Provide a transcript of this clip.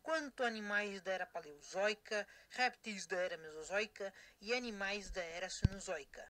quanto animais da era paleozoica, répteis da era mesozoica e animais da era cenozoica.